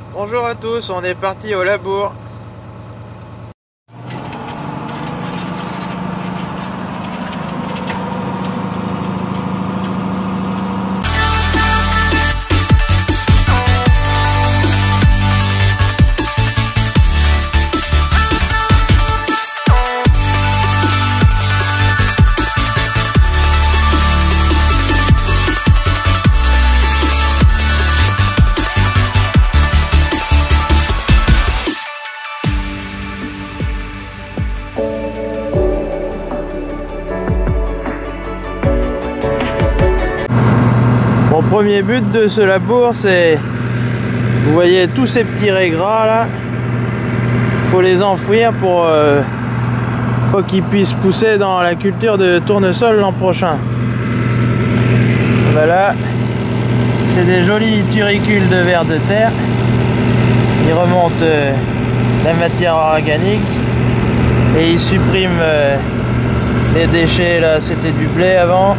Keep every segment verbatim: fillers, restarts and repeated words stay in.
Bonjour à tous, on est parti au labour. Mon premier but de ce labour, c'est, vous voyez tous ces petits raies gras là, faut les enfouir pour euh, pas qu'ils puissent pousser dans la culture de tournesol l'an prochain. Voilà, c'est des jolis turicules de vers de terre. Ils remontent euh, la matière organique et ils suppriment euh, les déchets. Là, c'était du blé avant.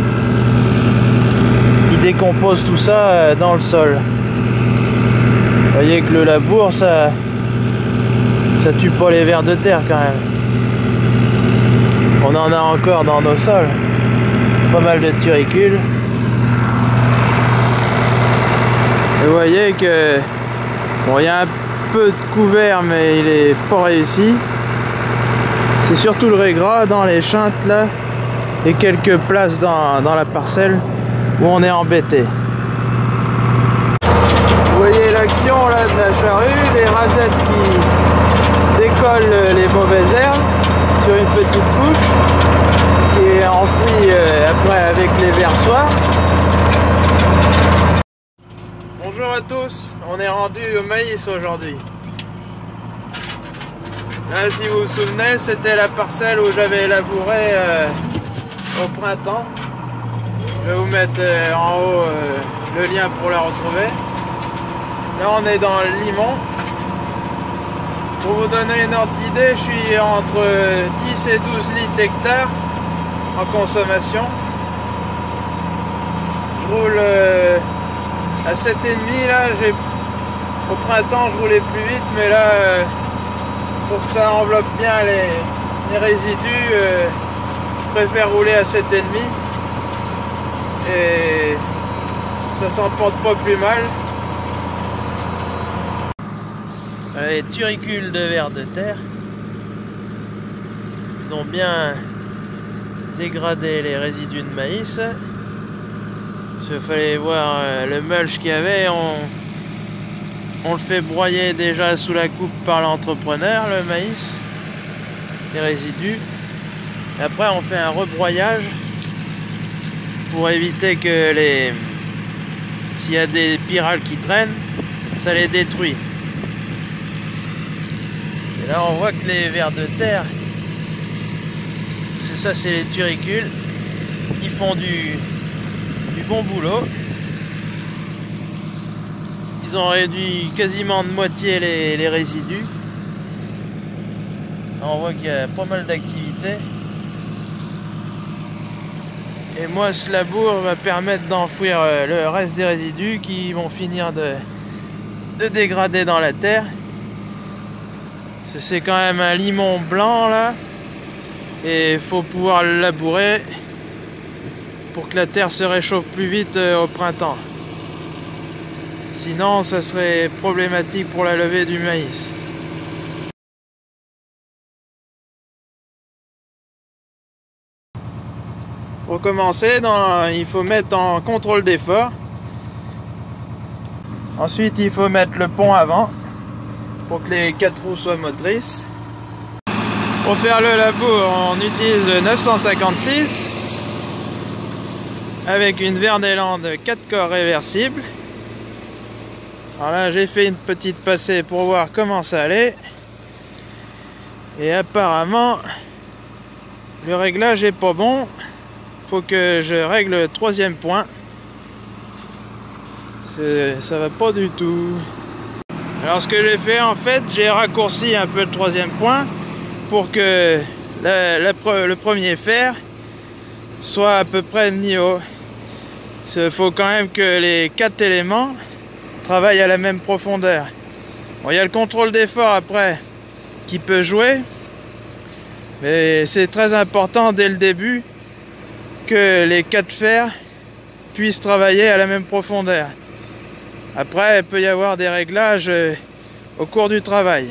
Décompose tout ça dans le sol. Vous voyez que le labour, ça ça tue pas les vers de terre quand même. On en a encore dans nos sols, pas mal de turicules. Et vous voyez que bon, il y a un peu de couvert, mais il est pas réussi. C'est surtout le régras dans les chintes là et quelques places dans, dans la parcelle où on est embêté. Vous voyez l'action là de la charrue, les rasettes qui décollent les mauvaises herbes sur une petite couche qui est enfouie euh, après avec les versoirs. Bonjour à tous, on est rendu au maïs aujourd'hui. Là, si vous vous souvenez, c'était la parcelle où j'avais labouré euh, au printemps. Je vais vous mettre euh, en haut euh, le lien pour la retrouver. Là on est dans le limon. Pour vous donner une ordre d'idée, je suis entre dix et douze litres hectares en consommation. Je roule euh, à sept virgule cinq là. Au printemps je roulais plus vite, mais là euh, pour que ça enveloppe bien les, les résidus, euh, je préfère rouler à sept virgule cinq. Et ça s'emporte pas plus mal. Les turicules de vers de terre, ils ont bien dégradé les résidus de maïs. Il fallait voir le mulch qu'il y avait. On, on le fait broyer déjà sous la coupe par l'entrepreneur, le maïs, les résidus. Et après on fait un rebroyage pour éviter que les s'il y a des pyrales qui traînent, ça les détruit. Et là on voit que les vers de terre, c'est ça, c'est les turicules, ils font du, du bon boulot. Ils ont réduit quasiment de moitié les, les résidus. Là, on voit qu'il y a pas mal d'activités. Et moi, ce labour va permettre d'enfouir le reste des résidus qui vont finir de, de dégrader dans la terre. C'est quand même un limon blanc là. Et il faut pouvoir le labourer pour que la terre se réchauffe plus vite au printemps. Sinon, ça serait problématique pour la levée du maïs. Pour commencer, dans, il faut mettre en contrôle d'effort. Ensuite, il faut mettre le pont avant pour que les quatre roues soient motrices. Pour faire le labour, on utilise neuf cent cinquante-six avec une Verdeland quatre corps réversible. Alors là, j'ai fait une petite passée pour voir comment ça allait. Et apparemment, le réglage est pas bon. Faut que je règle le troisième point. Ça va pas du tout. Alors ce que j'ai fait, en fait, j'ai raccourci un peu le troisième point pour que la, la, le premier fer soit à peu près de niveau. Il faut quand même que les quatre éléments travaillent à la même profondeur. Bon, il y a le contrôle d'effort après qui peut jouer, mais c'est très important dès le début que les quatre fers puissent travailler à la même profondeur. Après, il peut y avoir des réglages au cours du travail.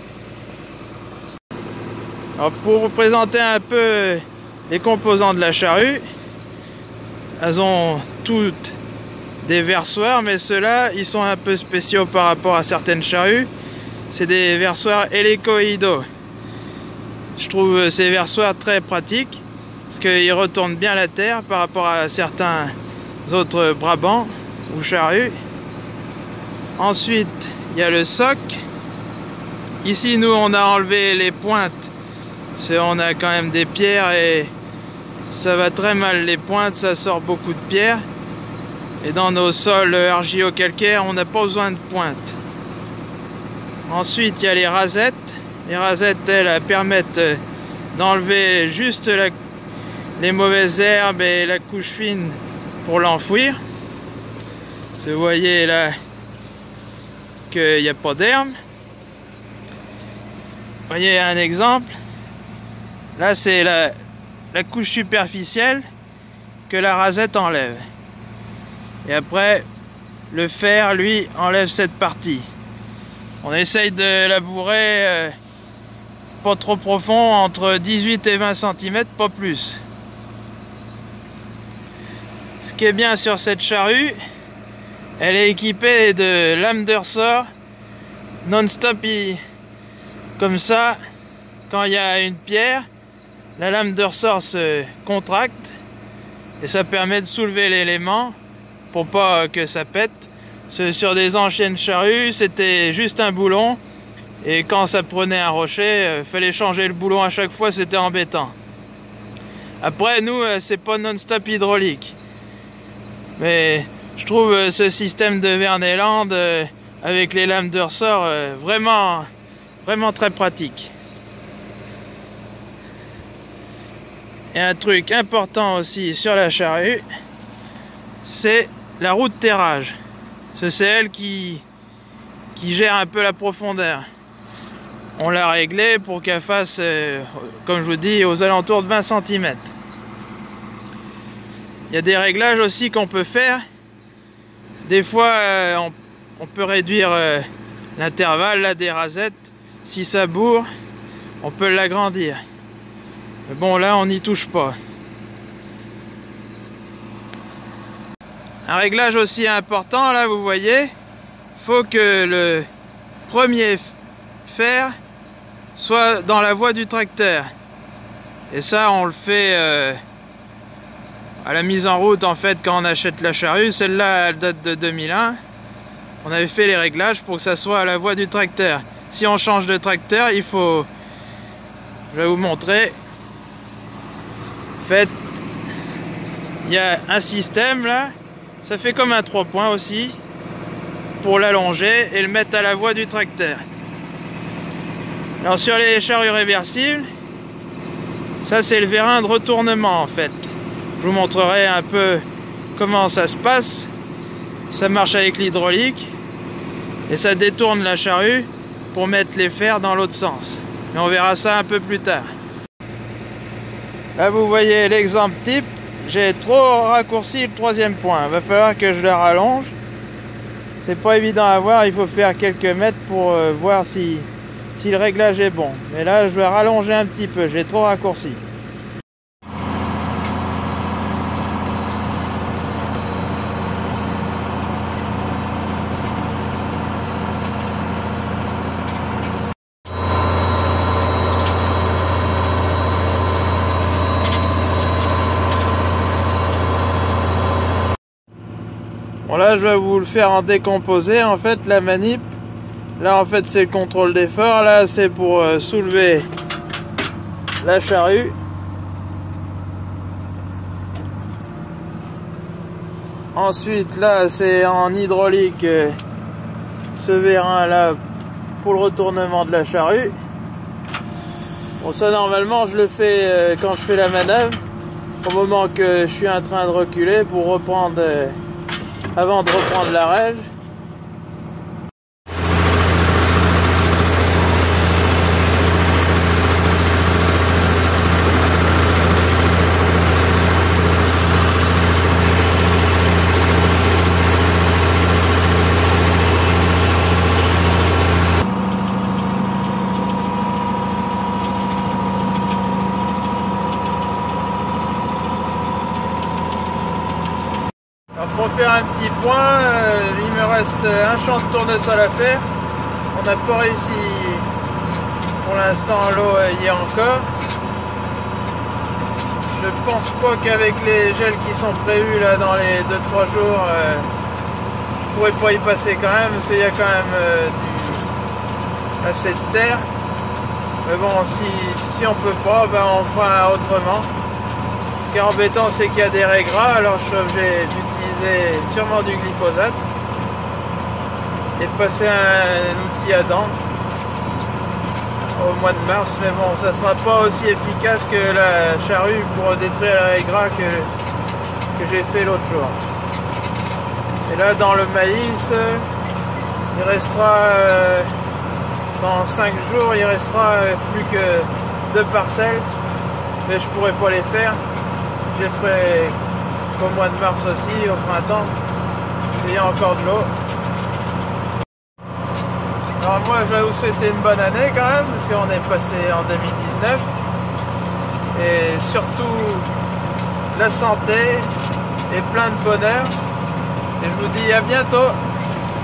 Alors, pour vous présenter un peu les composants de la charrue, elles ont toutes des versoirs, mais ceux-là, ils sont un peu spéciaux par rapport à certaines charrues. C'est des versoirs hélicoïdaux. Je trouve ces versoirs très pratiques, parce qu'ils retournent bien la terre par rapport à certains autres Brabant ou charrues. Ensuite, il y a le soc. Ici, nous, on a enlevé les pointes. Parce qu'on a quand même des pierres et ça va très mal les pointes, ça sort beaucoup de pierres. Et dans nos sols argilo-calcaires, on n'a pas besoin de pointes. Ensuite, il y a les rasettes. Les rasettes, elles, permettent d'enlever juste la, les mauvaises herbes et la couche fine pour l'enfouir. Vous voyez là qu'il n'y a pas d'herbe. Vous voyez un exemple. Là, c'est la, la couche superficielle que la rasette enlève. Et après, le fer, lui, enlève cette partie. On essaye de labourer euh, pas trop profond, entre dix-huit et vingt centimètres, pas plus. Ce qui est bien sur cette charrue, elle est équipée de lames de ressort non-stop. Comme ça, quand il y a une pierre, la lame de ressort se contracte et ça permet de soulever l'élément pour pas que ça pète. Sur des anciennes charrues, c'était juste un boulon et quand ça prenait un rocher, il fallait changer le boulon à chaque fois, c'était embêtant. Après, nous, c'est pas non-stop hydraulique. Mais je trouve ce système de Verneland avec les lames de ressort vraiment, vraiment très pratique. Et un truc important aussi sur la charrue, c'est la roue de terrage. C'est elle qui, qui gère un peu la profondeur. On l'a réglée pour qu'elle fasse, euh, comme je vous dis, aux alentours de vingt centimètres. Il y a des réglages aussi qu'on peut faire. Des fois, euh, on, on peut réduire euh, l'intervalle là, des rasettes. Si ça bourre, on peut l'agrandir. Mais bon, là, on n'y touche pas. Un réglage aussi important, là, vous voyez, faut que le premier fer soit dans la voie du tracteur. Et ça, on le fait euh, à la mise en route, en fait, quand on achète la charrue. Celle-là, elle date de deux mille un. On avait fait les réglages pour que ça soit à la voie du tracteur. Si on change de tracteur, il faut... Je vais vous montrer. En fait, il y a un système, là. Ça fait comme un trois points aussi, pour l'allonger et le mettre à la voie du tracteur. Alors sur les charrues réversibles, ça c'est le vérin de retournement en fait. Je vous montrerai un peu comment ça se passe. Ça marche avec l'hydraulique et ça détourne la charrue pour mettre les fers dans l'autre sens. Mais on verra ça un peu plus tard. Là vous voyez l'exemple type. J'ai trop raccourci le troisième point. Il va falloir que je le rallonge. C'est pas évident à voir. Il faut faire quelques mètres pour euh, voir si, si le réglage est bon. Mais là, je vais rallonger un petit peu. J'ai trop raccourci. Bon là je vais vous le faire en décomposé en fait la manip. Là en fait c'est le contrôle d'effort, là c'est pour euh, soulever la charrue. Ensuite là c'est en hydraulique euh, ce vérin là pour le retournement de la charrue. Bon ça normalement je le fais euh, quand je fais la manœuvre, au moment que je suis en train de reculer pour reprendre euh, avant de reprendre la règle. un petit point, euh, il me reste un champ de tournesol à faire. On n'a pas réussi pour l'instant l'eau y est encore. Je pense pas qu'avec les gels qui sont prévus là dans les deux trois jours, euh, je pourrais pas y passer quand même, parce qu'il y a quand même euh, du... assez de terre. Mais bon, si, si on peut pas, ben on fera autrement. Ce qui est embêtant, c'est qu'il y a des raies gras, alors je suis obligé d'utiliser sûrement du glyphosate et de passer un, un outil à dents au mois de mars. Mais bon, ça sera pas aussi efficace que la charrue pour détruire la raie gras que, que j'ai fait l'autre jour. Et là, dans le maïs, il restera euh, dans cinq jours, il restera plus que deux parcelles, mais je pourrais pas les faire. Je les ferai qu'au mois de mars aussi, au printemps, il y a encore de l'eau. Alors moi, je vais vous souhaiter une bonne année quand même, parce qu'on est passé en deux mille dix-neuf. Et surtout, la santé et plein de bonheur. Et je vous dis à bientôt.